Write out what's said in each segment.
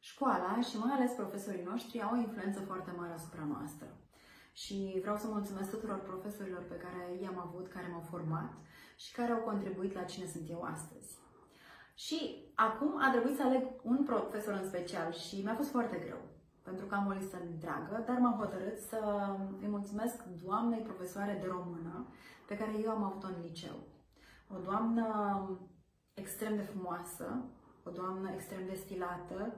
Școala și mai ales profesorii noștri au o influență foarte mare asupra noastră. Și vreau să mulțumesc tuturor profesorilor pe care i-am avut, care m-au format și care au contribuit la cine sunt eu astăzi. Și acum a trebuit să aleg un profesor în special și mi-a fost foarte greu, pentru că am o listă întreagă, dar m-am hotărât să îi mulțumesc doamnei profesoare de română pe care eu am avut-o în liceu. O doamnă extrem de frumoasă, o doamnă extrem de stilată,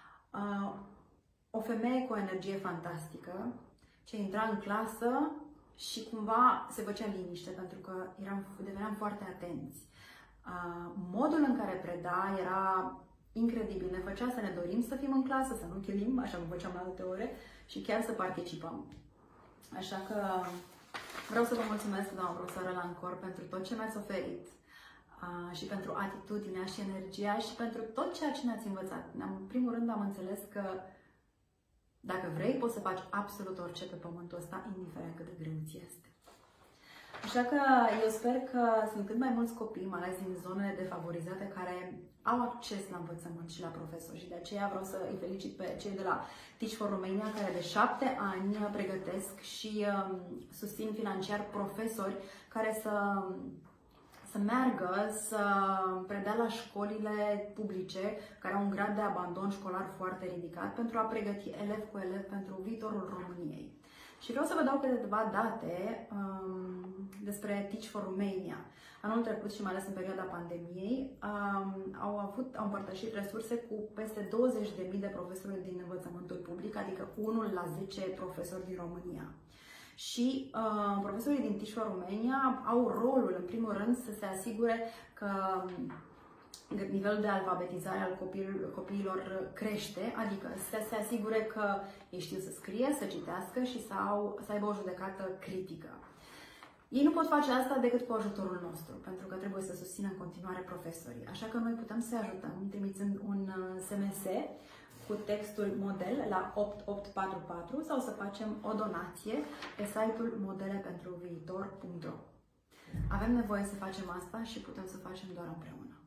o femeie cu o energie fantastică, ce intra în clasă și cumva se făcea liniște, pentru că deveneam foarte atenți. Modul în care preda era incredibil, ne făcea să ne dorim să fim în clasă, să nu chilim, așa cum făceam la alte ore, și chiar să participăm. Așa că vreau să vă mulțumesc, doamna profesoară Lancor, pentru tot ce mi-ați oferit și pentru atitudinea și energia și pentru tot ceea ce ne-ați învățat. În primul rând am înțeles că dacă vrei, poți să faci absolut orice pe pământul ăsta, indiferent cât de greu ți este. Așa că eu sper că sunt cât mai mulți copii, mai ales din zonele defavorizate, care au acces la învățământ și la profesori. Și de aceea vreau să îi felicit pe cei de la Teach for Romania, care de 7 ani pregătesc și susțin financiar profesori care să meargă să predea la școlile publice care au un grad de abandon școlar foarte ridicat pentru a pregăti elev cu elev pentru viitorul României. Și vreau să vă dau câteva date despre Teach for Romania. Anul trecut și mai ales în perioada pandemiei au împărtășit resurse cu peste 20.000 de profesori din învățământul public, adică 1 la 10 profesori din România. Și profesorii din Teach for Romania au rolul, în primul rând, să se asigure că nivelul de alfabetizare al copiilor crește, adică să se asigure că ei știu să scrie, să citească și să aibă o judecată critică. Ei nu pot face asta decât cu ajutorul nostru, pentru că trebuie să susțină în continuare profesorii. Așa că noi putem să ajutăm, trimițând un SMS cu textul model la 8844 sau să facem o donație pe site-ul modelepentroviitor.ro. Avem nevoie să facem asta și putem să facem doar împreună.